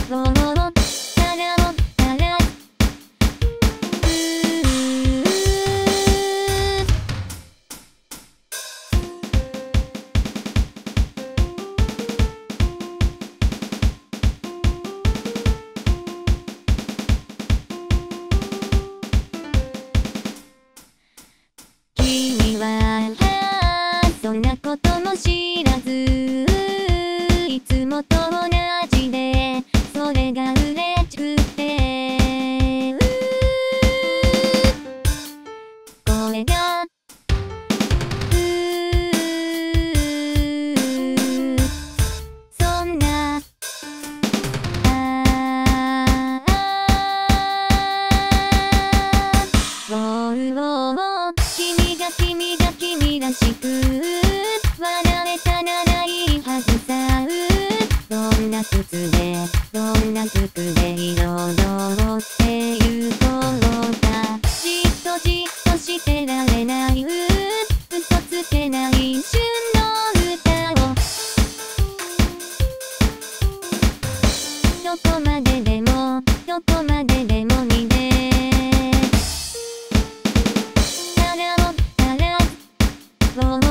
をたらをたら君はそんなことも知らずいつもと同じでそれが嬉しくてこれがそんな君らしく笑えたならいいはずさどんな靴でどんな服で彩ってゆこうかじっとしてられない嘘つけない一瞬の歌をどこまででもどこまででも見てたらをたらを